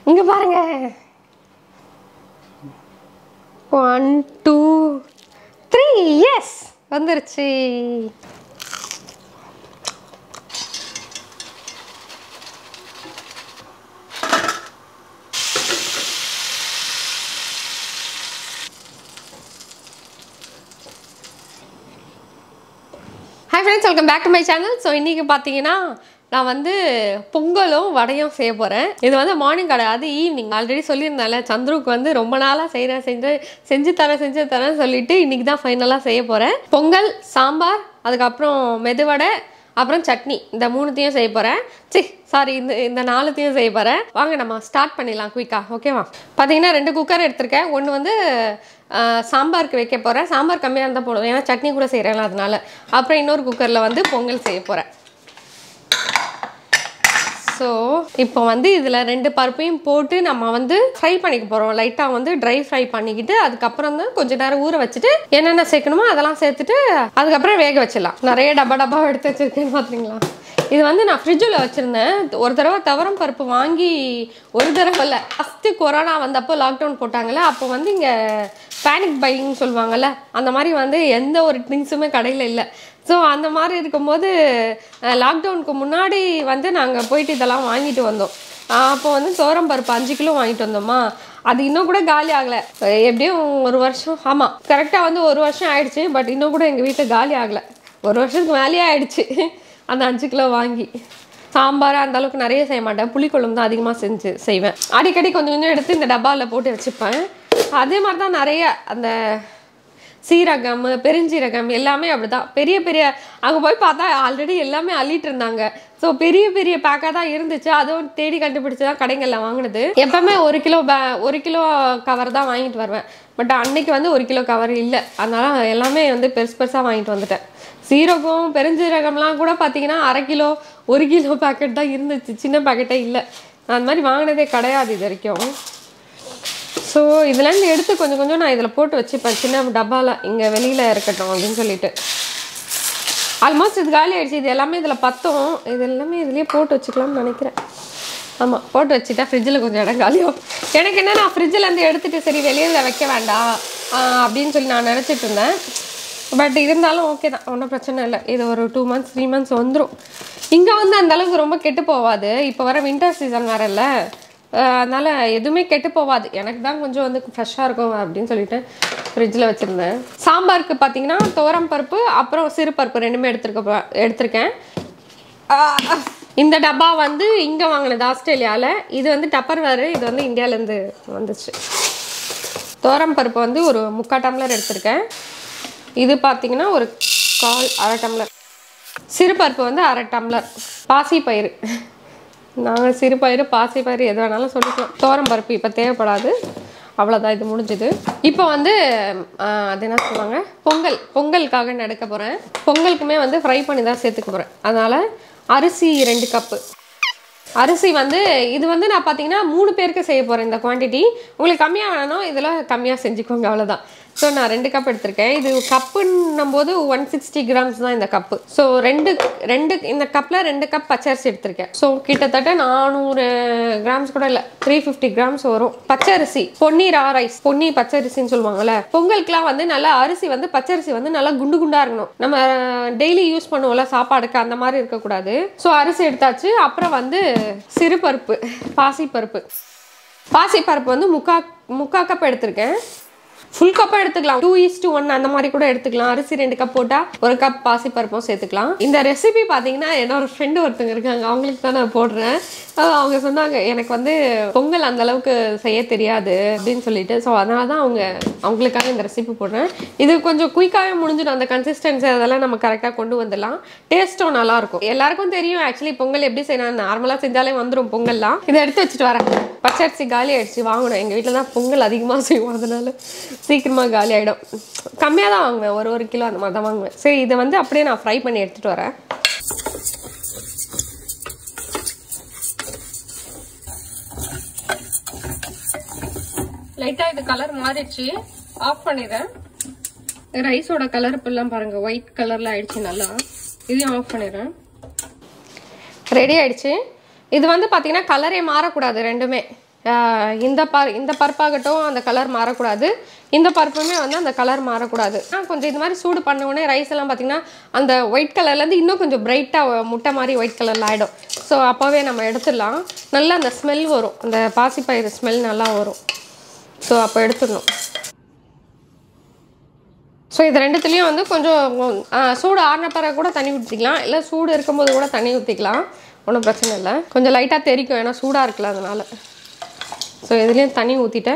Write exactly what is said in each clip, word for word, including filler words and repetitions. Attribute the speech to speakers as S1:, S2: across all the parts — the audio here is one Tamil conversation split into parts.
S1: இங்க பாருங்க. ஒன் டூ த்ரீ எஸ் வந்துருச்சு. Hi friends, welcome back to my channel. So இன்னைக்கு பாத்தீங்கன்னா நான் வந்து பொங்கலும் வடையும் செய்ய போறேன். இது வந்து மார்னிங் கிடையாது, ஈவினிங். ஆல்ரெடி சொல்லியிருந்தால சந்துருக்கு வந்து ரொம்ப நாளா செய்யறேன் செஞ்சு செஞ்சு தரேன் செஞ்சு தரேன் சொல்லிட்டு இன்னைக்கு தான் ஃபைனலா செய்ய போறேன். பொங்கல், சாம்பார், அதுக்கப்புறம் மெதுவடை, அப்புறம் சட்னி, இந்த மூணுத்தையும் செய்ய போறேன். சி சாரி இந்த இந்த நாலுத்தையும் செய்ய போறேன். வாங்க நம்ம ஸ்டார்ட் பண்ணிடலாம் குயிக்கா. ஓகேவா? பார்த்தீங்கன்னா ரெண்டு குக்கர் எடுத்திருக்கேன். ஒன்று வந்து சாம்பாருக்கு வைக்க போகிறேன். சாம்பார் கம்மியாக இருந்தால் போடுவேன், ஏன்னா சட்னி கூட செய்கிறேன் அதனால. அப்புறம் இன்னொரு குக்கரில் வந்து பொங்கல் செய்ய போகிறேன். ஸோ இப்போ வந்து இதில் ரெண்டு பருப்பையும் போட்டு நம்ம வந்து ஃப்ரை பண்ணிக்க போகிறோம். லைட்டாக வந்து ட்ரை ஃப்ரை பண்ணிக்கிட்டு அதுக்கப்புறம் தான் கொஞ்சம் நேரம் ஊற வச்சுட்டு என்னென்ன சேர்க்கணுமோ அதெல்லாம் சேர்த்துட்டு அதுக்கப்புறம் வேக வச்சிடலாம். நிறைய டப்பா டப்பாவை எடுத்து வச்சுருக்கேன்னு பார்த்தீங்களா? இது வந்து நான் ஃப்ரிட்ஜில் வச்சுருந்தேன். ஒரு தடவை துவரம் பருப்பு வாங்கி ஒரு தடவை இல்லை, ஃபஸ்ட்டு கொரோனா வந்தப்போ லாக்டவுன் போட்டாங்கல்ல, அப்போ வந்து இங்கே பேனிக் பையிங்னு சொல்லுவாங்கள்ல, அந்த மாதிரி வந்து எந்த ஒரு திங்ஸுமே கடையில் இல்லை. ஸோ அந்த மாதிரி இருக்கும்போது லாக்டவுனுக்கு முன்னாடி வந்து நாங்கள் போயிட்டு இதெல்லாம் வாங்கிட்டு வந்தோம். அப்போ வந்து துவரம் பருப்பு அஞ்சு கிலோ வாங்கிட்டு வந்தோமா, அது இன்னும் கூட காலி ஆகலை. எப்படியும் ஒரு வருஷம், ஆமாம் கரெக்டாக வந்து ஒரு வருஷம் ஆயிடுச்சு. பட் இன்னும் கூட எங்கள் வீட்டில் காலி ஆகலை. ஒரு வருஷத்துக்கு மேலேயே ஆயிடுச்சு அந்த அஞ்சு கிலோ வாங்கி. சாம்பார் அந்த அளவுக்கு நிறைய செய்ய மாட்டேன், புளிக்குழம்பு தான் அதிகமாக செஞ்சு செய்வேன். அடிக்கடி கொஞ்சம் கொஞ்சம் எடுத்து இந்த டப்பாவில் போட்டு வச்சுப்பேன். அதே மாதிரி தான் நிறைய அந்த சீரகம், பெருஞ்சீரகம் எல்லாமே அப்படிதான். பெரிய பெரிய அங்கே போய் பார்த்தா ஆல்ரெடி எல்லாமே அள்ளிட்டு இருந்தாங்க. ஸோ பெரிய பெரிய பேக்காக தான் இருந்துச்சு. அதுவும் தேடி கண்டுபிடிச்சி தான் கடைகளில் வாங்கினது. எப்பவுமே ஒரு கிலோ பே ஒரு கிலோ கவர் தான் வாங்கிட்டு வருவேன். பட் அன்னைக்கு வந்து ஒரு கிலோ கவர் இல்லை, அதனால எல்லாமே வந்து பெருசு பெருசாக வாங்கிட்டு வந்துட்டேன். சீரகம் பெருஞ்சீரகம்லாம் கூட பார்த்தீங்கன்னா அரை கிலோ ஒரு கிலோ பேக்கெட் தான் இருந்துச்சு, சின்ன பேக்கெட்டே இல்லை. நான் அந்த மாதிரி வாங்கினதே கிடையாது இது வரைக்கும். ஸோ இதுலேருந்து எடுத்து கொஞ்சம் கொஞ்சம் நான் இதில் போட்டு வச்சுப்பேன், சின்ன டப்பாவில், இங்கே வெளியில் இருக்கட்டும் அப்படின்னு சொல்லிட்டு. ஆல்மோஸ்ட் இது காலி ஆகிடுச்சு. இது எல்லாமே இதில் பத்தும். இது எல்லாமே இதுலேயே போட்டு வச்சுக்கலாம்னு நினைக்கிறேன். ஆமாம், போட்டு வச்சுட்டா ஃப்ரிட்ஜில் கொஞ்சம் இடம் காலியும். எனக்கு என்ன, நான் ஃப்ரிட்ஜிலேருந்து எடுத்துகிட்டு சரி வெளியில் வைக்க வேண்டாம் அப்படின்னு சொல்லி நான் நினச்சிட்டு இருந்தேன். பட் இருந்தாலும் ஓகே தான், ஒன்றும் பிரச்சனை இல்லை. இது ஒரு டூ மந்த்ஸ் த்ரீ மந்த்ஸ் வந்துடும். இங்கே வந்து அந்தளவுக்கு ரொம்ப கெட்டு போகாது. இப்போ வர வின்டர் சீசன் வேறு இல்லை, அதனால் எதுவுமே கெட்டு போகாது. எனக்கு தான் கொஞ்சம் வந்து ஃப்ரெஷ்ஷாக இருக்கும் அப்படின்னு சொல்லிட்டு ஃப்ரிட்ஜில் வச்சுருந்தேன். சாம்பாருக்கு பார்த்தீங்கன்னா துவரம் பருப்பு அப்புறம் சிறு பருப்பு ரெண்டுமே எடுத்துருக்க எடுத்திருக்கேன். இந்த டப்பா வந்து இங்கே வாங்கினது ஆஸ்திரேலியாவில். இது வந்து டப்பர் வேறு, இது வந்து இந்தியாவிலேருந்து வந்துச்சு. துவரம் பருப்பு வந்து ஒரு முக்கால் டம்ளர் எடுத்திருக்கேன். இது பார்த்தீங்கன்னா ஒரு கால் அரை டம்ளர். சிறு பருப்பு வந்து அரை டம்ளர். பாசி பயிறு, நாங்கள் சிறு பயிறு பாசி பயிறு எது வேணாலும் சொல்லிக்கலாம். துவரம் பருப்பு இப்போ தேவைப்படாது, அவ்வளோதான், இது முடிஞ்சுது. இப்போ வந்து அது என்ன சொல்லுவாங்க, பொங்கல் பொங்கலுக்காக எடுக்க போகிறேன். பொங்கலுக்குமே வந்து ஃப்ரை பண்ணி தான் சேர்த்துக்க போகிறேன். அதனால் அரிசி ரெண்டு கப்பு. அரிசி வந்து இது வந்து நான் பார்த்தீங்கன்னா மூணு பேருக்கு செய்ய போகிறேன் இந்த குவான்டிட்டி. உங்களுக்கு கம்மியாக வேணும் இதில் கம்மியாக செஞ்சுக்கோங்க, அவ்வளோதான். ஸோ நான் ரெண்டு கப் எடுத்திருக்கேன். இது கப்புன்னும் போது ஒன் சிக்ஸ்டி கிராம்ஸ் தான் இந்த கப்பு. ஸோ ரெண்டு ரெண்டு இந்த கப்பில் ரெண்டு கப் பச்சரிசி எடுத்திருக்கேன். ஸோ கிட்டத்தட்ட நானூறு கிராம்ஸ் கூட இல்லை, த்ரீ ஃபிஃப்டி கிராம்ஸ் வரும் பச்சரிசி. பொன்னி ரா ரைஸ், பொன்னி பச்சரிசின்னு சொல்லுவாங்கல்ல. பொங்கலுக்குலாம் வந்து நல்லா அரிசி வந்து பச்சரிசி வந்து நல்லா குண்டு குண்டாக இருக்கணும். நம்ம டெய்லி யூஸ் பண்ணுவோம்ல சாப்பாடுக்கு, அந்த மாதிரி இருக்கக்கூடாது. ஸோ அரிசி எடுத்தாச்சு. அப்புறம் வந்து சிறு பருப்பு, பாசி பருப்பு. பாசி பருப்பு வந்து முக்கா முக்கா கப் எடுத்திருக்கேன். ஃபுல் கப்பாக எடுத்துக்கலாம், டூ ஈஸ் டூ ஒன் அந்த மாதிரி கூட எடுத்துக்கலாம். அரிசி ரெண்டு கப் போட்டால் ஒரு கப் பாசி பருப்பும் சேர்த்துக்கலாம். இந்த ரெசிபி பார்த்தீங்கன்னா என்னோட ஃப்ரெண்டு ஒருத்தங்க இருக்காங்க, அவங்களுக்கு தான் நான் போடுறேன். அவங்க சொன்னாங்க எனக்கு வந்து பொங்கல் அந்த அளவுக்கு செய்ய தெரியாது அப்படின்னு சொல்லிட்டு. ஸோ அதனால தான் அவங்க அவங்களுக்காக இந்த ரெசிபி போடுறேன். இது கொஞ்சம் குயிக்காகவே முடிஞ்சிடும். அந்த கன்சிஸ்டன்சி அதெல்லாம் நம்ம கரெக்டாக கொண்டு வந்துடலாம். டேஸ்ட்டும் நல்லாயிருக்கும். எல்லாருக்கும் தெரியும் ஆக்சுவலி பொங்கல் எப்படி செய்யணும், நார்மலாக செஞ்சாலே வந்துடும் பொங்கல்லாம். இதை எடுத்து வச்சுட்டு வரேன். பச்சரிசி காலி ஆயிடுச்சு, வாங்கணும். எங்கள் வீட்டில் தான் பொங்கல் அதிகமாக செய்வோம், அதனால சீக்கிரமாக காலி ஆகிடும். கம்மியாக தான் வாங்குவேன், ஒரு ஒரு கிலோ அந்த மாதிரி தான் வாங்குவேன். சரி, இதை வந்து அப்படியே நான் ஃப்ரை பண்ணி எடுத்துகிட்டு வரேன். லைட்டாக இது கலர் மாறிடுச்சு, ஆஃப் பண்ணிடுறேன். ரைஸோட கலர் இப்பெல்லாம் பாருங்க ஒயிட் கலர்ல ஆயிடுச்சு நல்லா. இதையும் ஆஃப் பண்ணிடுறேன். ரெடி ஆயிடுச்சு. இது வந்து பார்த்தீங்கன்னா கலரே மாறக்கூடாது ரெண்டுமே. இந்த பர் இந்த பருப்பாகட்டும் அந்த கலர் மாறக்கூடாது, இந்த பருப்புமே வந்து அந்த கலர் மாறக்கூடாது. கொஞ்சம் இது மாதிரி சூடு பண்ண உடனே ரைஸ் எல்லாம் பார்த்தீங்கன்னா அந்த ஒயிட் கலர்லேருந்து இன்னும் கொஞ்சம் பிரைட்டாக முட்டை மாதிரி ஒயிட் கலரில் ஆகிடும். ஸோ அப்போவே நம்ம எடுத்துடலாம். நல்லா அந்த ஸ்மெல் வரும், அந்த பாசிப்பயிறு ஸ்மெல் நல்லா வரும். ஸோ அப்போ எடுத்துடணும். ஸோ இது ரெண்டுத்துலேயும் வந்து கொஞ்சம் சூடு ஆறின பிறகு கூட தண்ணி ஊற்றிக்கலாம், இல்லை சூடு இருக்கும்போது கூட தண்ணி ஊற்றிக்கலாம், ஒன்றும் பிரச்சனை இல்லை. கொஞ்சம் லைட்டாக தெரிக்கும், ஏன்னா சூடாக இருக்குல்ல அதனால். ஸோ இதுலேயும் தண்ணி ஊற்றிட்டேன்.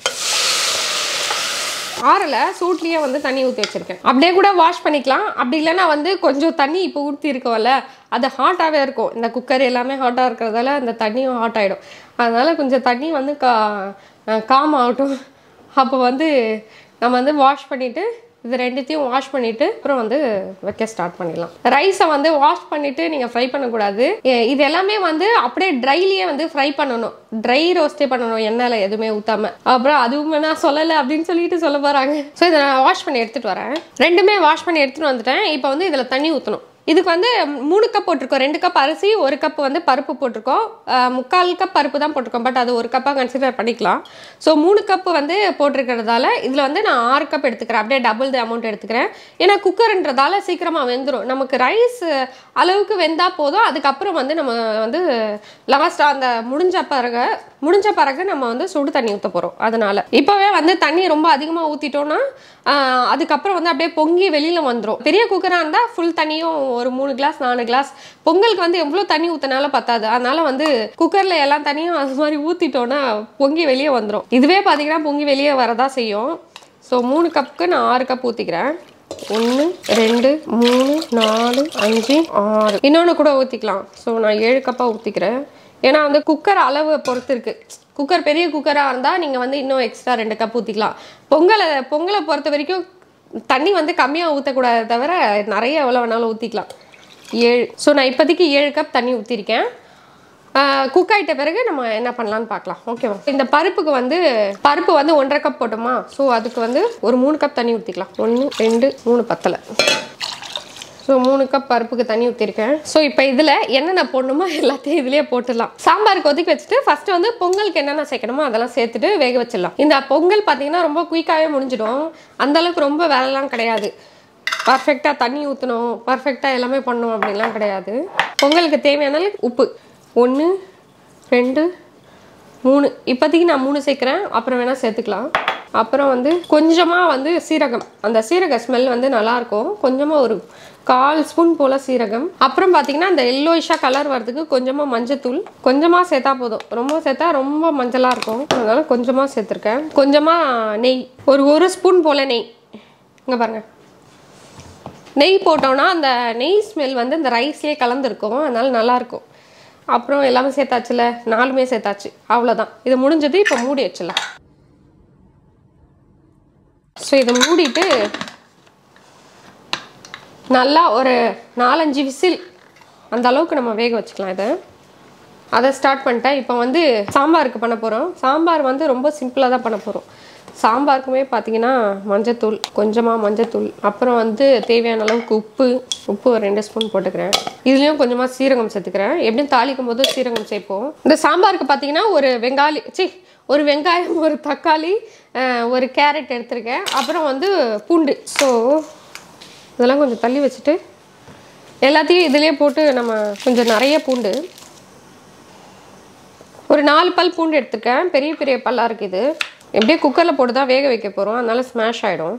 S1: ஆறலை சூட்லேயே வந்து தண்ணி ஊற்றி வச்சுருக்கேன். அப்படியே கூட வாஷ் பண்ணிக்கலாம். அப்படி இல்லைன்னா வந்து கொஞ்சம் தண்ணி இப்போ ஊற்றி இருக்கோம்ல, அது ஹாட்டாகவே இருக்கும். இந்த குக்கர் எல்லாமே ஹாட்டாக இருக்கிறதால அந்த தண்ணியும் ஹாட் ஆகிடும். அதனால் கொஞ்சம் தண்ணி வந்து கா காம் ஆகட்டும். அப்போ வந்து நம்ம வந்து வாஷ் பண்ணிவிட்டு இது ரெண்டுத்தையும் வாஷ் பண்ணிவிட்டு அப்புறம் வந்து வைக்க ஸ்டார்ட் பண்ணிடலாம். ரைஸை வந்து வாஷ் பண்ணிவிட்டு நீங்கள் ஃப்ரை பண்ணக்கூடாது. இது எல்லாமே வந்து அப்படியே ட்ரைலியே வந்து ஃப்ரை பண்ணணும், ட்ரை ரோஸ்டே பண்ணணும், எண்ணெயில் எதுவுமே ஊற்றாமல். அப்புறம் அதுவுமே நான் சொல்லலை அப்படின்னு சொல்லிட்டு சொல்ல போகிறாங்க. ஸோ இதை நான் வாஷ் பண்ணி எடுத்துகிட்டு வரேன். ரெண்டுமே வாஷ் பண்ணி எடுத்துகிட்டு வந்துட்டேன். இப்போ வந்து இதில் தண்ணி ஊற்றணும். இதுக்கு வந்து மூணு கப் போட்டிருக்கோம். ரெண்டு கப் அரிசி, ஒரு கப் வந்து பருப்பு போட்டிருக்கோம். முக்கால் கப் பருப்பு தான் போட்டிருக்கோம், பட் அது ஒரு கப்பாக கன்சிடர் பண்ணிக்கலாம். ஸோ மூணு கப்பு வந்து போட்டிருக்கிறதால இதில் வந்து நான் ஆறு கப் எடுத்துக்கிறேன். அப்படியே டபுள் த அமௌண்ட் எடுத்துக்கிறேன். ஏன்னா குக்கர்ன்றதால சீக்கிரமாக வெந்துடும். நமக்கு ரைஸ் அளவுக்கு வெந்தால் போதும். அதுக்கப்புறம் வந்து நம்ம வந்து லாஸ்ட்டாக அந்த முடிஞ்ச பிறகு முடிஞ்ச பிறகு நம்ம வந்து சுடு தண்ணி ஊற்ற போகிறோம். அதனால இப்போவே வந்து தண்ணி ரொம்ப அதிகமாக ஊற்றிட்டோன்னா அதுக்கப்புறம் வந்து அப்படியே பொங்கி வெளியில் வந்துடும். பெரிய குக்கராக இருந்தால் ஃபுல் தண்ணியும் ஒரு மூணு கிளாஸ் நாலு கிளாஸ் பொங்கலுக்கு வந்து எவ்வளோ தண்ணி ஊற்றினாலும் பத்தாது. அதனால வந்து குக்கரில் எல்லா தண்ணியும் அது மாதிரி ஊற்றிட்டோன்னா பொங்கி வெளியே வந்துடும். இதுவே பார்த்தீங்கன்னா பொங்கி வெளியே வரதான் செய்யும். ஸோ மூணு கப்புக்கு நான் ஆறு கப் ஊற்றிக்கிறேன். ஒன்று ரெண்டு மூணு நாலு அஞ்சு ஆறு, இன்னொன்று கூட ஊற்றிக்கலாம். ஸோ நான் ஏழு கப்பாக ஊற்றிக்கிறேன். ஏன்னா வந்து குக்கர் அளவு பொறுத்து இருக்குது. குக்கர் பெரிய குக்கராக இருந்தால் நீங்கள் வந்து இன்னும் எக்ஸ்ட்ரா ரெண்டு கப் ஊற்றிக்கலாம். பொங்கலை பொங்கலை பொறுத்த வரைக்கும் தண்ணி வந்து கம்மியாக ஊற்றக்கூடாது, தவிர நிறைய எவ்வளோ வேணாலும் ஊற்றிக்கலாம். ஏழு. ஸோ நான் இப்போதைக்கு ஏழு கப் தண்ணி ஊற்றிருக்கேன். குக் ஆகிட்ட பிறகு நம்ம என்ன பண்ணலான்னு பார்க்கலாம். ஓகேவா? இந்த பருப்புக்கு வந்து பருப்பு வந்து ஒன்றரை கப் போட்டோமா, ஸோ அதுக்கு வந்து ஒரு மூணு கப் தண்ணி ஊற்றிக்கலாம். ஒன்று ரெண்டு மூணு பத்தலை. ஸோ மூணு கப் பருப்புக்கு தண்ணி ஊற்றிருக்கேன். ஸோ இப்போ இதில் என்னென்ன போடணுமோ எல்லாத்தையும் இதுலேயே போட்டுடலாம். சாம்பாருக்கு ஒதுக்கி வச்சுட்டு ஃபஸ்ட்டு வந்து பொங்கலுக்கு என்னென்ன சேர்க்கணுமோ அதெல்லாம் சேர்த்துட்டு வேக வச்சிடலாம். இந்த பொங்கல் பார்த்தீங்கன்னா ரொம்ப குயிக்காகவே முடிஞ்சிடும். அந்தளவுக்கு ரொம்ப வேலைலாம் கிடையாது. பர்ஃபெக்டாக தண்ணி ஊற்றணும், பர்ஃபெக்டாக எல்லாமே பண்ணணும் அப்படின்லாம் கிடையாது. பொங்கலுக்கு தேவையான உப்பு ஒன்று ரெண்டு மூணு, இப்போதைக்கு நான் மூணு சேர்க்குறேன், அப்புறம் வேணால் சேர்த்துக்கலாம். அப்புறம் வந்து கொஞ்சமாக வந்து சீரகம், அந்த சீரக ஸ்மெல் வந்து நல்லாயிருக்கும். கொஞ்சமாக ஒரு கால் ஸ்பூன் போல் சீரகம். அப்புறம் பார்த்தீங்கன்னா அந்த எல்லோயிஷாக கலர் வரதுக்கு கொஞ்சமாக மஞ்சத்தூள் கொஞ்சமாக சேர்த்தா போதும். ரொம்ப சேர்த்தா ரொம்ப மஞ்சளாக இருக்கும், அதனால கொஞ்சமாக சேர்த்துருக்கேன். கொஞ்சமாக நெய், ஒரு ஒரு ஸ்பூன் போல் நெய். இங்கே பாருங்கள், நெய் போட்டோன்னா அந்த நெய் ஸ்மெல் வந்து இந்த ரைஸ்லேயே கலந்துருக்கும், அதனால நல்லாயிருக்கும். அப்புறம் எல்லாமே சேர்த்தாச்சுல, நாலுமே சேர்த்தாச்சு, அவ்வளோதான். இது முடிஞ்சது. இப்போ மூடி வச்சிடலாம். ஸோ இதை மூடிட்டு நல்லா ஒரு நாலஞ்சு விசில் அந்த அளவுக்கு நம்ம வேக வச்சுக்கலாம். இதை அதை ஸ்டார்ட் பண்ணிட்டேன். இப்போ வந்து சாம்பாருக்கு பண்ண போகிறோம். சாம்பார் வந்து ரொம்ப சிம்பிளாக தான் பண்ண போகிறோம். சாம்பாருக்குமே பார்த்தீங்கன்னா மஞ்சத்தூள், கொஞ்சமாக மஞ்சத்தூள், அப்புறம் வந்து தேவையான அளவுக்கு உப்பு உப்பு ஒரு ரெண்டு ஸ்பூன் போட்டுக்கிறேன். இதுலேயும் கொஞ்சமாக சீரகம் சேர்த்துக்கிறேன். எப்படியும் தாளிக்கும் போது சீரகம் சேர்ப்போம். இந்த சாம்பாருக்கு பார்த்தீங்கன்னா ஒரு வெங்காயி சி ஒரு வெங்காயம், ஒரு தக்காளி, ஒரு கேரட் எடுத்துருக்கேன். அப்புறம் வந்து பூண்டு. ஸோ இதெல்லாம் கொஞ்சம் தள்ளி வச்சுட்டு எல்லாத்தையும் இதிலே போட்டு நம்ம கொஞ்சம் நிறைய பூண்டு, ஒரு நாலு பல் பூண்டு எடுத்துருக்கேன். பெரிய பெரிய பல்லாக இருக்குது. எப்படியே குக்கரில் போட்டு தான் வேக வைக்க போகிறோம், அதனால ஸ்மாஷ் ஆகிடும்.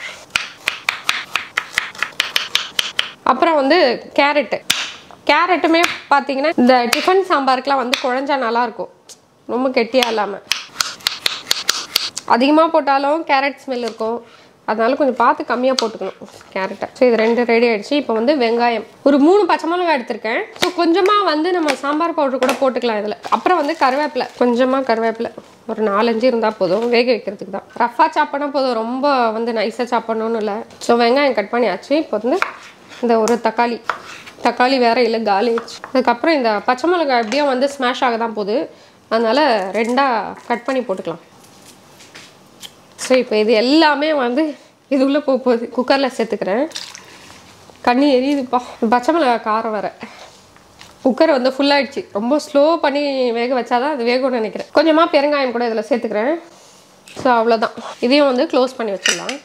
S1: அப்புறம் வந்து கேரட்டு கேரட்டுமே பார்த்தீங்கன்னா இந்த டிஃபன் சாம்பாருக்குலாம் வந்து குழஞ்சா நல்லாயிருக்கும், ரொம்ப கெட்டியாக இல்லாமல். அதிகமாக போட்டாலும் கேரட் ஸ்மெல் இருக்கும், அதனால கொஞ்சம் பார்த்து கம்மியாக போட்டுக்கணும் கேரட்டை. ஸோ இது ரெண்டு ரெடி ஆகிடுச்சு. இப்போ வந்து வெங்காயம் ஒரு மூணு பச்சை மிளகாய் எடுத்திருக்கேன். ஸோ கொஞ்சமாக வந்து நம்ம சாம்பார் பவுடர் கூட போட்டுக்கலாம் இதில். அப்புறம் வந்து கருவேப்பிலை, கொஞ்சமாக கருவேப்பிலை ஒரு நாலஞ்சு இருந்தால் போதும், வேக வைக்கிறதுக்கு தான். ரஃபாக சாப் பண்ணால் போதும், ரொம்ப வந்து நைஸாக சாப் பண்ணணும்னு இல்லை. ஸோ வெங்காயம் கட் பண்ணியாச்சு. இப்போ வந்து இந்த ஒரு தக்காளி தக்காளி வேறு இல்லை, காலி ஆச்சு. அதுக்கப்புறம் இந்த பச்சை மிளகாய் எப்படியும் வந்து ஸ்மாஷ் ஆக தான் போகுது, அதனால் ரெண்டாக கட் பண்ணி போட்டுக்கலாம். ஸோ இப்போ இது எல்லாமே வந்து இது உள்ளே போக போகுது. குக்கரில் சேர்த்துக்கிறேன். கண்ணி எரியுதுப்பா, பச்சை மிளகாய் காரம் வேறு. குக்கர் வந்து ஃபுல் ஆயிடுச்சு. ரொம்ப ஸ்லோ பண்ணி வேக வச்சாதான் அது வேகும்னு நினைக்கிறேன். கொஞ்சமாக பெருங்காயம் கூட இதில் சேர்த்துக்கிறேன். ஸோ அவ்வளோதான். இதையும் வந்து க்ளோஸ் பண்ணி வச்சிடலாம்.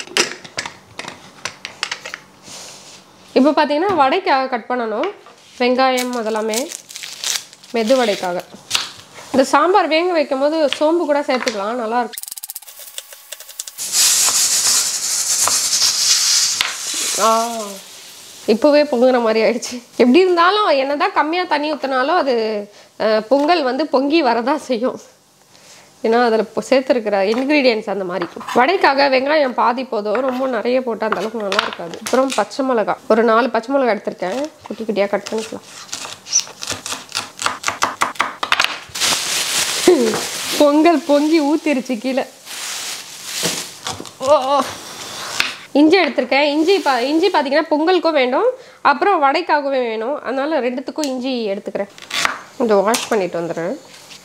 S1: இப்போ பார்த்தீங்கன்னா வடைக்காக கட் பண்ணணும். வெங்காயம் அதெல்லாமே மெது வடைக்காக. இந்த சாம்பார் வேக வைக்கும் போது சோம்பு கூட சேர்த்துக்கலாம், நல்லாயிருக்கும். ஆ இப்போவே பொங்குற மாதிரி ஆயிடுச்சு. எப்படி இருந்தாலும் என்னதான் கம்மியாக தண்ணி ஊற்றினாலும் அது பொங்கல் வந்து பொங்கி வரதான் செய்யும். ஏன்னா அதில் சேர்த்துருக்கிற இன்க்ரீடியன்ட்ஸ் அந்த மாதிரி. வடைக்காக வெங்காயம் பாதி போதும், ரொம்ப நிறைய போட்டால் அந்த அளவுக்கு நல்லா இருக்காது. அப்புறம் பச்சை மிளகா ஒரு நாலு பச்சை மிளகா எடுத்திருக்கேன், குட்டி குட்டியாக கட் பண்ணிக்கலாம். பொங்கல் பொங்கி ஊற்றிருச்சு கீழே. ஓ இஞ்சி எடுத்திருக்கேன். இஞ்சி பா இஞ்சி பார்த்தீங்கன்னா பொங்கலுக்கும் வேண்டும், அப்புறம் வடைக்காகவே வேணும். அதனால ரெண்டுத்துக்கும் இஞ்சி எடுத்துக்கிறேன். கொஞ்சம் வாஷ் பண்ணிட்டு வந்துடுறேன்.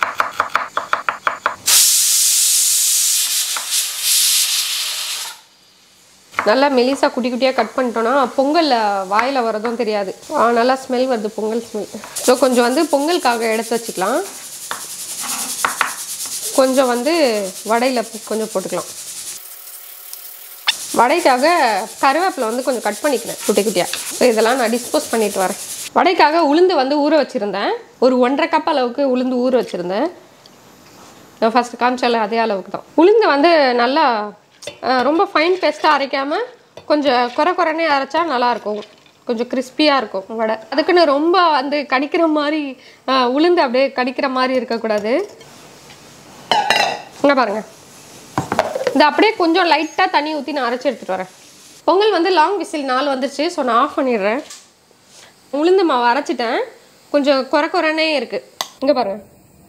S1: நல்லா மெலிசா குட்டி குட்டியாக கட் பண்ணிட்டோன்னா பொங்கலில் வாயில் வரதும் தெரியாது. நல்லா ஸ்மெல் வருது, பொங்கல் ஸ்மெல். ஸோ கொஞ்சம் வந்து பொங்கலுக்காக எடுத்து வச்சுக்கலாம். கொஞ்சம் வந்து வடையில் கொஞ்சம் போட்டுக்கலாம். வடைக்காக கருவேப்பிலை வந்து கொஞ்சம் கட் பண்ணிக்கிறேன் குட்டி குட்டியாக. ஸோ இதெல்லாம் நான் டிஸ்போஸ் பண்ணிட்டு வரேன். வடைக்காக உளுந்து வந்து ஊற வச்சுருந்தேன். ஒரு ஒன்றரை கப் அளவுக்கு உளுந்து ஊற வச்சுருந்தேன். நான் ஃபஸ்ட்டு காமிச்சால அதே அளவுக்கு தான். உளுந்து வந்து நல்லா ரொம்ப ஃபைன் பேஸ்ட்டாக அரைக்காமல் கொஞ்சம் குறை குறைனே அரைச்சா நல்லாயிருக்கும். கொஞ்சம் கிறிஸ்பியாக இருக்கும் வடை. அதுக்குன்னு ரொம்ப வந்து கடிக்கிற மாதிரி உளுந்து அப்படியே கடிக்கிற மாதிரி இருக்கக்கூடாது. இங்கே பாருங்கள், இந்த அப்படியே கொஞ்சம் லைட்டாக தண்ணி ஊற்றி நான் அரைச்சி எடுத்துகிட்டு வரேன். பொங்கல் வந்து லாங் விசில் நாலு வந்துருச்சு. ஸோ நான் ஆஃப் பண்ணிடுறேன். உளுந்து மாவு அரைச்சிட்டேன், கொஞ்சம் குறை குறைனே இருக்குது. இங்கே பாருங்கள்,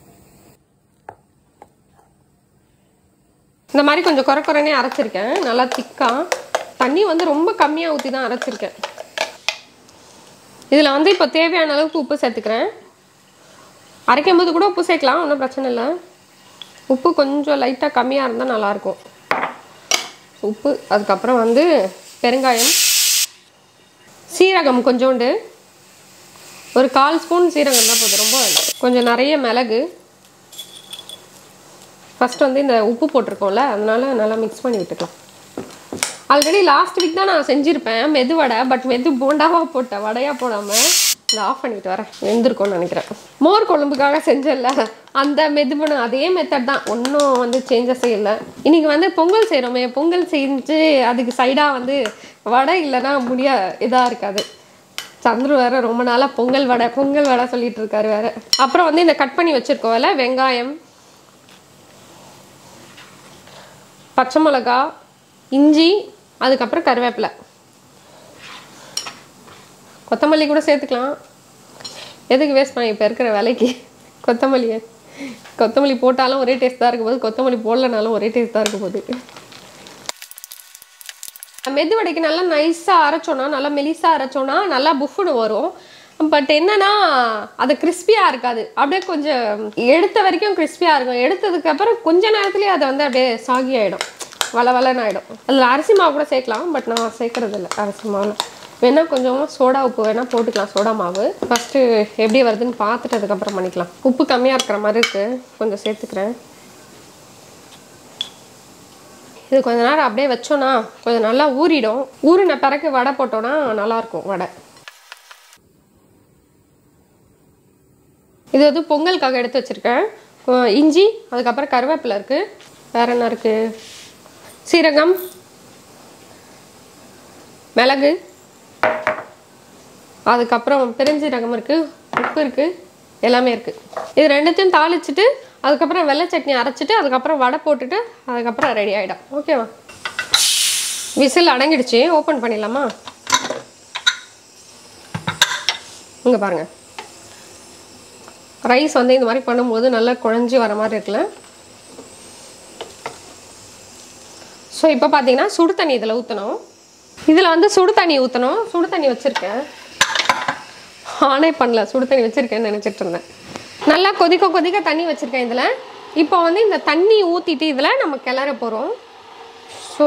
S1: இந்த மாதிரி கொஞ்சம் குறை குறைனே அரைச்சிருக்கேன். நல்லா திக்காக தண்ணி வந்து ரொம்ப கம்மியாக ஊற்றி தான் அரைச்சிருக்கேன். இதில் வந்து இப்போ தேவையான அளவுக்கு உப்பு சேர்த்துக்கிறேன். அரைக்கும் போது கூட உப்பு சேர்க்கலாம், ஒன்றும் பிரச்சனை இல்லை. உப்பு கொஞ்சம் லைட்டாக கம்மியாக இருந்தால் நல்லாயிருக்கும். உப்பு, அதுக்கப்புறம் வந்து பெருங்காயம், சீரகம் கொஞ்சோண்டு, ஒரு கால் ஸ்பூன் சீரகம் தான் போதும், ரொம்ப கொஞ்சம் நிறைய மிளகு. ஃபஸ்ட்டு வந்து இந்த உப்பு போட்டிருக்கோம்ல, அதனால நல்லா மிக்ஸ் பண்ணி விட்டுக்கலாம். ஆல்ரெடி லாஸ்ட் வீக் தான் நான் செஞ்சுருப்பேன் மெது வடை. பட் மெது போண்டாவாக போட்டேன், வடையாக போடாமல். இதை ஆஃப் பண்ணிட்டு வரேன், வெந்திருக்கோன்னு நினைக்கிறேன். மோர் குழம்புக்காக செஞ்சல அந்த மெது பண்ண அதே மெத்தட் தான், ஒன்றும் வந்து சேஞ்சஸே இல்லை. இன்றைக்கி வந்து பொங்கல் செய்கிறோமே, பொங்கல் செஞ்சு அதுக்கு சைடாக வந்து வடை இல்லைன்னா முடியா இதாக இருக்காது. சந்துரு வேறு ரொம்ப நாளாக பொங்கல் வடை பொங்கல் வடை சொல்லிட்டு இருக்காரு வேறு. அப்புறம் வந்து இந்த கட் பண்ணி வச்சுருக்கோம்ல வெங்காயம், பச்சை மிளகா, இஞ்சி, அதுக்கப்புறம் கருவேப்பிலை, கொத்தமல்லி கூட சேர்த்துக்கலாம். எதுக்கு வேஸ்ட் பண்ண இப்போ இருக்கிற விலைக்கு கொத்தமல்லியை. கொத்தமல்லி போட்டாலும் ஒரே டேஸ்ட் தான் இருக்கும் போது, கொத்தமல்லி போடலனாலும் ஒரே டேஸ்ட் தான் இருக்கும் போது. மெது வடைக்கு நல்லா நைஸாக அரைச்சோன்னா, நல்லா மெலிசாக அரைச்சோன்னா நல்லா புஃப்னு வரும். பட் என்னன்னா அது கிறிஸ்பியாக இருக்காது. அப்படியே கொஞ்சம் எடுத்த வரைக்கும் கிறிஸ்பியாக இருக்கும், எடுத்ததுக்கப்புறம் கொஞ்ச நேரத்துலேயே அதை வந்து அப்படியே சாகி ஆகிடும், வள வளன்னு ஆகிடும். அதில் அரிசி மாவு கூட சேர்க்கலாம், பட் நான் சேர்க்கறது இல்லை அரிசி மாவு. வேணால் கொஞ்சமாக சோடா உப்பு வேணால் போட்டுக்கலாம், சோடா மாவு. ஃபஸ்ட்டு எப்படி வருதுன்னு பார்த்துட்டு அதுக்கப்புறம் பண்ணிக்கலாம். உப்பு கம்மியாக இருக்கிற மாதிரி இருக்குது, கொஞ்சம் சேர்த்துக்கிறேன். இது கொஞ்ச நேரம் அப்படியே வச்சோன்னா கொஞ்சம் நல்லா ஊறிடும். ஊறின பிறகு வடை போட்டோன்னா நல்லாயிருக்கும் வடை. இது வந்து பொங்கலுக்காக எடுத்து வச்சுருக்கேன். இஞ்சி, அதுக்கப்புறம் கருவேப்பிலை இருக்குது. வேறு என்ன இருக்குது? சீரகம், மிளகு, அதுக்கப்புறம் பெருஞ்சீரகம் இருக்குது, உப்பு இருக்குது, எல்லாமே இருக்குது. இது ரெண்டுத்தையும் தாளிச்சிட்டு அதுக்கப்புறம் வெள்ளை சட்னி அரைச்சிட்டு அதுக்கப்புறம் வடை போட்டுட்டு அதுக்கப்புறம் ரெடி ஆகிடும். ஓகேவா? விசில் அடங்கிடுச்சு, ஓப்பன் பண்ணிடலாமா? இங்கே பாருங்கள், ரைஸ் வந்து இந்த மாதிரி பண்ணும்போது நல்லா குழஞ்சி வர மாதிரி இருக்குல்ல. ஸோ இப்போ பார்த்தீங்கன்னா சுடு தண்ணி இதில் ஊற்றணும். இதில் வந்து சுடு தண்ணி ஊற்றணும். சுடு தண்ணி வச்சுருக்கேன், ஆனே பண்ணல, சுடு தண்ணி வச்சுருக்கேன்னு நினச்சிட்டு இருந்தேன். நல்லா கொதிக்க கொதிக்க தண்ணி வச்சுருக்கேன் இதில். இப்போ வந்து இந்த தண்ணி ஊற்றிட்டு இதில் நம்ம கிளற போகிறோம். ஸோ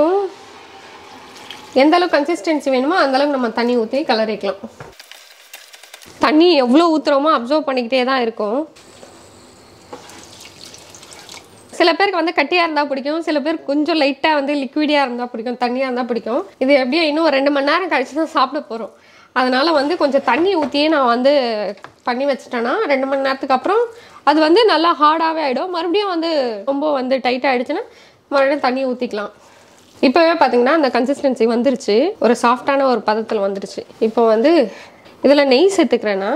S1: எந்தளவுக்கு கன்சிஸ்டன்சி வேணுமோ அந்தளவுக்கு நம்ம தண்ணி ஊற்றி கிளறிக்கலாம். தண்ணி எவ்வளோ ஊற்றுறோமோ அப்சர்வ் பண்ணிக்கிட்டே தான் இருக்கும். சில பேருக்கு வந்து கட்டியாக இருந்தால் பிடிக்கும், சில பேருக்கு கொஞ்சம் லைட்டாக வந்து லிக்விடியாக இருந்தால் பிடிக்கும், தண்ணியாக இருந்தால் பிடிக்கும். இது எப்படியும் இன்னும் ரெண்டு மணி நேரம் கழிச்சு தான் சாப்பிட போகிறோம். அதனால் வந்து கொஞ்சம் தண்ணி ஊற்றியே நான் வந்து பண்ணி வச்சிட்டேன்னா ரெண்டு மணி நேரத்துக்கு அப்புறம் அது வந்து நல்லா ஹார்டாகவே ஆகிடும். மறுபடியும் வந்து ரொம்ப வந்து டைட்டாக ஆகிடுச்சுன்னா மறுபடியும் தண்ணி ஊற்றிக்கலாம். இப்போவே பார்த்தீங்கன்னா அந்த கன்சிஸ்டன்சி வந்துருச்சு, ஒரு சாஃப்டான ஒரு பதத்தில் வந்துருச்சு. இப்போ வந்து இதில் நெய் சேர்த்துக்கிறேன்னா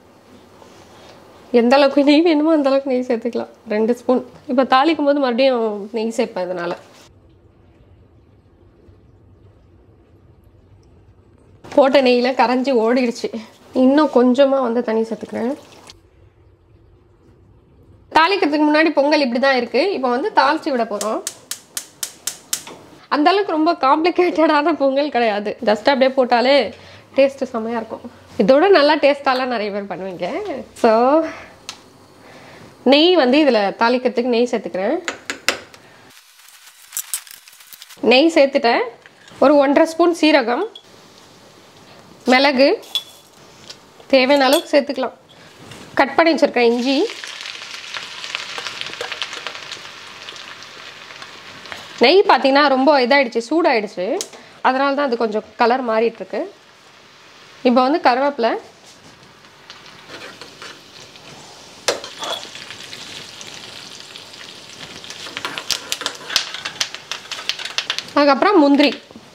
S1: எந்த அளவுக்கு நெய் வேணுமோ அந்த அளவுக்கு நெய் சேர்த்துக்கலாம், ரெண்டு ஸ்பூன். இப்போ தாளிக்கும் போது மறுபடியும் நெய் சேர்ப்பேன். இதனால் போட்ட நெய்யில் கரைஞ்சி ஓடிடுச்சு. இன்னும் கொஞ்சமாக வந்து தண்ணி சேர்த்துக்கிறேன். தாளிக்கிறதுக்கு முன்னாடி பொங்கல் இப்படி தான் இருக்குது. இப்போ வந்து தாளித்து விட போகிறோம். அந்தளவுக்கு ரொம்ப காம்ப்ளிகேட்டடான பொங்கல் கிடையாது, ஜஸ்ட் அப்படியே போட்டாலே டேஸ்ட்டு செம்மையாக இருக்கும். இதோட நல்லா டேஸ்ட்டாலாம் நிறைய பேர் பண்ணுவீங்க. ஸோ நெய் வந்து இதில் தாளிக்கிறதுக்கு நெய் சேர்த்துக்கிறேன். நெய் சேர்த்துட்டேன். ஒரு ஒன்றரை ஸ்பூன் சீரகம், மிளகு தேவையான அளவுக்கு சேர்த்துக்கலாம். கட் பண்ணி வச்சுருக்கேன் இஞ்சி, நெய் பார்த்தீங்கன்னா ரொம்ப இதாகிடுச்சு, சூடாகிடுச்சு, அதனால தான் அது கொஞ்சம் கலர் மாறிட்டுருக்கு. இப்போ வந்து கருவேப்பிலை, அதுக்கப்புறம் முந்திரி,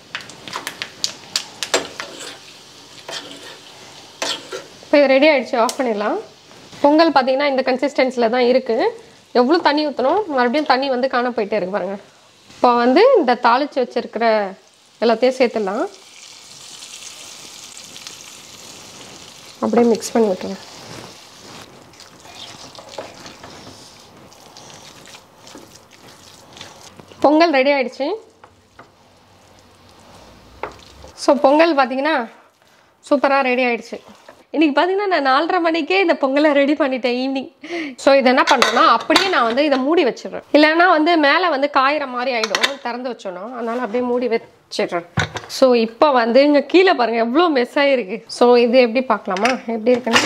S1: இப்போ இது ரெடி ஆகிடுச்சு, ஆஃப் பண்ணிடலாம். பொங்கல் பார்த்தீங்கன்னா இந்த கன்சிஸ்டன்சியில் தான் இருக்குது. எவ்வளோ தண்ணி ஊற்றணும், மறுபடியும் தண்ணி வந்து காண போயிட்டே இருக்கு பாருங்கள். இப்போ வந்து இந்த தாளித்து வச்சுருக்கிற எல்லாத்தையும் சேர்த்துடலாம். அப்படியே மிக்ஸ் பண்ணி விட்டுருவேன். பொங்கல் ரெடி ஆகிடுச்சு. ஸோ பொங்கல் பார்த்தீங்கன்னா சூப்பராக ரெடி ஆகிடுச்சு. இன்றைக்கி பார்த்தீங்கன்னா நான் நாலரை மணிக்கே இந்த பொங்கலை ரெடி பண்ணிட்டேன் ஈவினிங். ஸோ இதை என்ன பண்ணுறேன்னா அப்படியே நான் வந்து இதை மூடி வச்சிடுறேன், இல்லைன்னா வந்து மேலே வந்து காயிற மாதிரி ஆகிடும் திறந்து வச்சோன்னா, அதனால் அப்படியே மூடி வச்சிடுறேன். ஸோ இப்போ வந்து இங்கே கீழே பாருங்கள் எவ்வளோ மெஸ் ஆகிருக்கு. ஸோ இது எப்படி பார்க்கலாமா எப்படி இருக்குன்னு.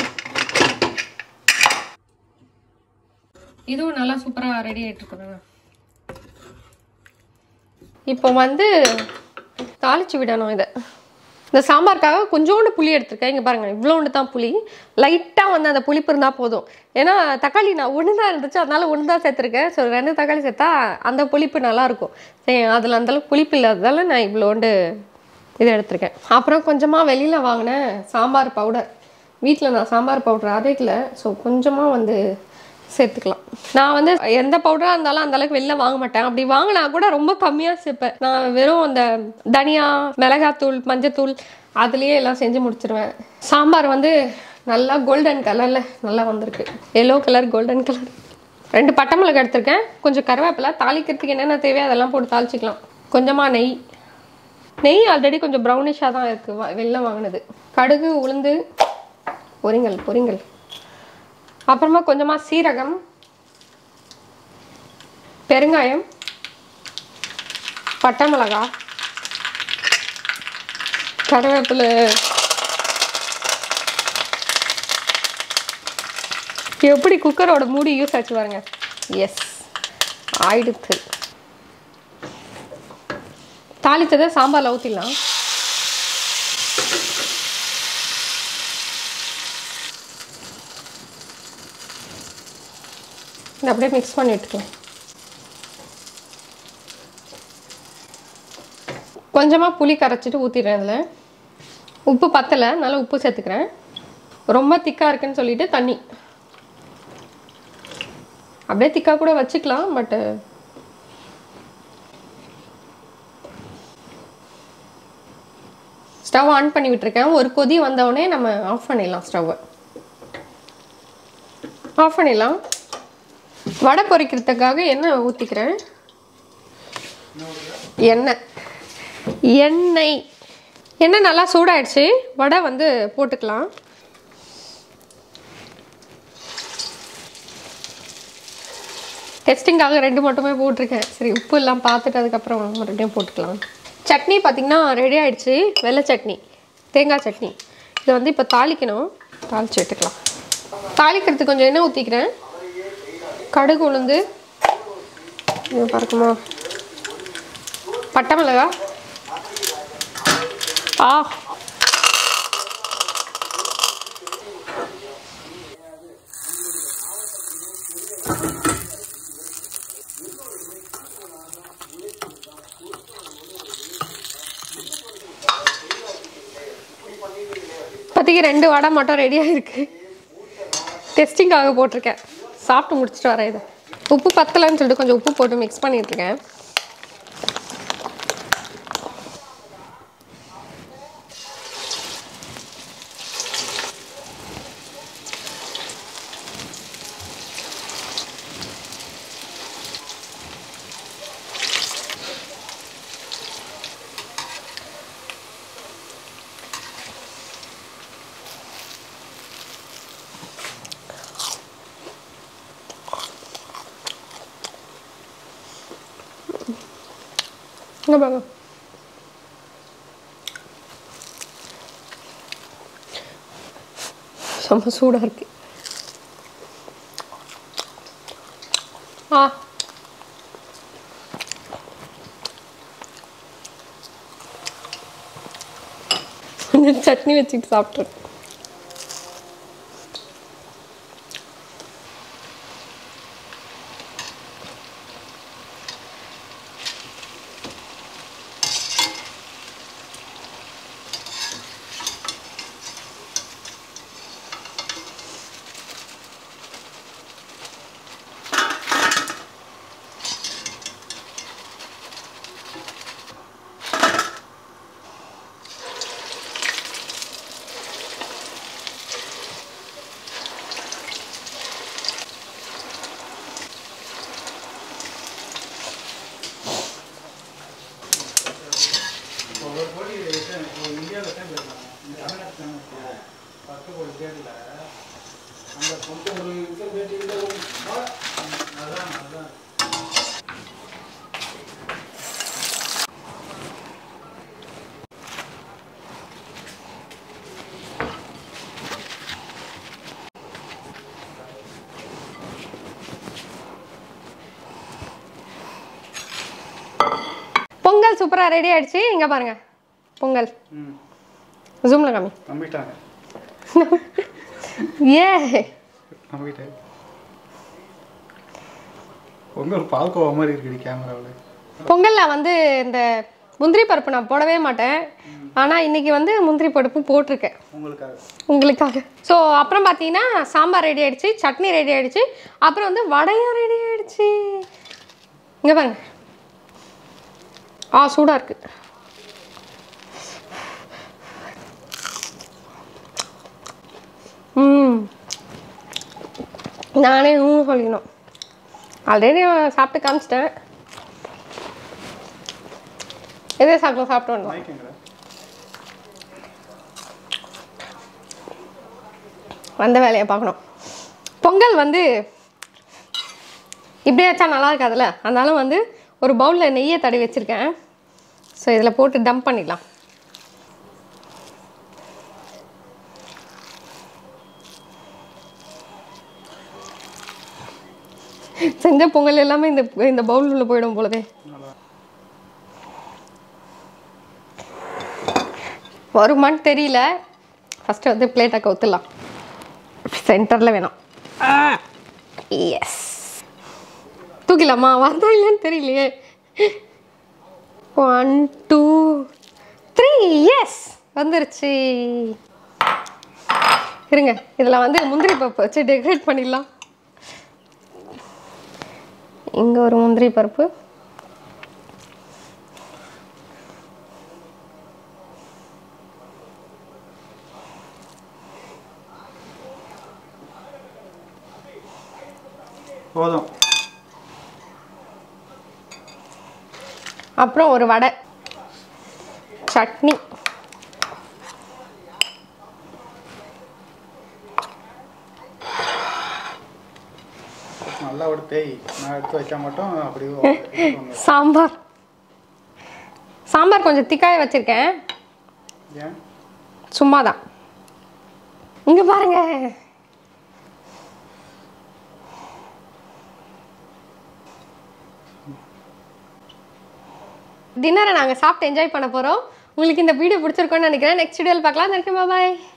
S1: இதுவும் நல்லா சூப்பராக ரெடி ஆகிட்டுருக்குங்க. இப்போ வந்து தாளித்து விடணும் இதை. இந்த சாம்பாருக்காக கொஞ்சோண்டு புளி எடுத்துருக்கேன். இங்கே பாருங்கள் இவ்வளோண்டு தான் புளி, லைட்டாக வந்து அந்த புளிப்பு இருந்தால் போதும். ஏன்னா தக்காளி நான் ஒன்று தான் இருந்துச்சு, அதனால் ஒன்று தான் சேர்த்துருக்கேன். ஸோ ரெண்டு தக்காளி சேர்த்தா அந்த புளிப்பு நல்லாயிருக்கும். சரி, அதில் அந்தளவுக்கு புளிப்பு இல்லாததால் நான் இவ்வளோண்டு இதை எடுத்துருக்கேன். அப்புறம் கொஞ்சமாக வெளியில் வாங்கினேன் சாம்பார் பவுடர். வீட்டில் நான் சாம்பார் பவுடர் அரைக்கல, ஸோ கொஞ்சமாக வந்து சேர்த்துக்கலாம். நான் வந்து எந்த பவுடராக இருந்தாலும் அந்தளவுக்கு வெளில வாங்க மாட்டேன். அப்படி வாங்கினா கூட ரொம்ப கம்மியாக சேர்ப்பேன். நான் வெறும் அந்த தனியா, மிளகாத்தூள், மஞ்சத்தூள் அதுலேயே எல்லாம் செஞ்சு முடிச்சிடுவேன். சாம்பார் வந்து நல்லா கோல்டன் கலரில் நல்லா வந்திருக்கு, எல்லோ கலர் கோல்டன் கலர். ரெண்டு பட்டை மிளகாய் எடுத்திருக்கேன், கொஞ்சம் கருவேப்பிலை, தாளிக்கிறதுக்கு என்னென்ன தேவையோ அதெல்லாம் போட்டு தாளிச்சிக்கலாம். கொஞ்சமாக நெய், நெய் ஆல்ரெடி கொஞ்சம் ப்ரௌனிஷாக தான் இருக்குது வெளில வாங்கினது. கடுகு, உளுந்து, பொரிங்கல் பொரிங்கல் அப்புறமா கொஞ்சமாக சீரகம், பெருங்காயம், பட்டை மிளகாய், கருவேப்பிலை. எப்படி குக்கரோட மூடி யூஸ் ஆச்சு பாருங்க. எஸ் ஆயிடுத்து. தாளித்ததை சாம்பாரில் ஊற்றிடலாம். அப்படியே மிக்ஸ் பண்ணி விட்டுக்கலாம். கொஞ்சமாக புளி கரைச்சிட்டு ஊற்றிடுறேன். அதில் உப்பு பத்தலை, அதனால் உப்பு சேர்த்துக்கிறேன். ரொம்ப திக்காக இருக்குன்னு சொல்லிட்டு தண்ணி, அப்படியே திக்காக கூட வச்சுக்கலாம். பட்டு ஸ்டவ் ஆன் பண்ணி விட்டுருக்கேன். ஒரு கொதி வந்தவுடனே நம்ம ஆஃப் பண்ணிடலாம். ஸ்டவ்வை ஆஃப் பண்ணிடலாம். வடை பொரிக்கிறதுக்காக எண்ணெய் ஊற்றிக்கிறேன். எண்ணெய் எண்ணெய் எண்ணெய் நல்லா சூடாயிடுச்சு. வடை வந்து போட்டுக்கலாம். டெஸ்டிங்காக ரெண்டு மட்டுமே போட்டிருக்கேன். சரி, உப்பு எல்லாம் பார்த்துட்டு அதுக்கப்புறம் மறுபடியும் போட்டுக்கலாம். சட்னி பார்த்திங்கன்னா ரெடி ஆகிடுச்சு. வெள்ளை சட்னி, தேங்காய் சட்னி. இதை வந்து இப்போ தாளிக்கணும். தாளிச்சு எடுத்துக்கலாம். தாளிக்கிறதுக்கு கொஞ்சம் எண்ணெய் ஊற்றிக்கிறேன். கடுகு உளுந்து இது பார்க்குமா, பட்டை மிளகா, ஆ இப்போதைக்கு ரெண்டு வடை மட்டும் ரெடியாக இருக்குது. டெஸ்டிங்காக போட்டிருக்கேன். சாப்பிட்டு முடிச்சுட்டு வரேன். இது உப்பு பத்தலைன்னு சொல்லிட்டு கொஞ்சம் உப்பு போட்டு மிக்ஸ் பண்ணிட்டுருக்கேன். இங்கே பாருங்க, செம்ம சூடாக இருக்கு. ஆ கொஞ்சம் சட்னி வச்சுட்டு சாப்பிட்றேன். பொங்கல் சூப்பரா ரெடி ஆயிடுச்சு. இங்க பாருங்க பொங்கல். ம் ஜூம்ல காமி. நம்பிட்டாங்க. ஏ நம்பிட்டே. பொங்கல் பால்கோவா மாதிரி இருக்குடி கேமராவுல. பொங்கல்ல வந்து இந்த முந்திரி பருப்பு நான் போடவே மாட்டேன். ஆனா இன்னைக்கு வந்து முந்திரி பருப்பு போட்டிருக்கேன் உங்களுக்காக. உங்களுக்காக. ஸோ அப்புறம் பார்த்தீங்கன்னா சாம்பார் ரெடி ஆயிடுச்சு, சட்னி ரெடி ஆயிடுச்சு, அப்புறம் வந்து வடையும் ரெடி ஆயிடுச்சு. இங்க பாருங்க. ஆ சூடாக இருக்கு. ம் நானே ஊன்னு சொல்லிக்கணும். ஆல்ரெடி சாப்பிட்டு காமிச்சிட்டேன். எதே சாப்பிட்டு சாப்பிட்டு வந்தோம். வந்த வேலையை பார்க்கணும். பொங்கல் வந்து இப்படியே வச்சா நல்லா இருக்காதுல்ல, அதனால வந்து ஒரு பவுலில் நெய்யை தடவி வச்சுருக்கேன். ஸோ இதில் போட்டு டம்ப் பண்ணிடலாம். செஞ்ச பொங்கல் எல்லாமே இந்த இந்த பவுல் உள்ள போயிடும் போலவே. வருமான்னு தெரியல. ஃபஸ்ட்டு வந்து பிளேட்டை கவுத்துடலாம். சென்டரில் வேணும். எஸ் தூக்கிலாமா? வந்தா இல்லைன்னு தெரியலையே. ஒன் டூ த்ரீ எஸ் வந்துருச்சு. இருங்க, இதில் வந்து முந்திரி பருப்பு வச்சு டெக்கரேட் பண்ணிடலாம். இங்கே ஒரு முந்திரி பருப்பு, போதும். அப்புறம் ஒரு வடை, சட்னி, நல்லா ஒரு தேய் நான் எடுத்து வைக்க மாட்டோம். அப்படியே சாம்பார். சாம்பார் கொஞ்சம் திக்காய வச்சிருக்கேன். ஏன்? சும்மாதான். இங்க பாருங்க. டின்னரை நாங்கள் சாப்பிட்டு என்ஜாய் பண்ண போகிறோம். உங்களுக்கு இந்த வீடியோ பிடிச்சிருக்கோன்னு நினைக்கிறேன். நெக்ஸ்ட் வீடியோவில் பார்க்கலாம். பாய்.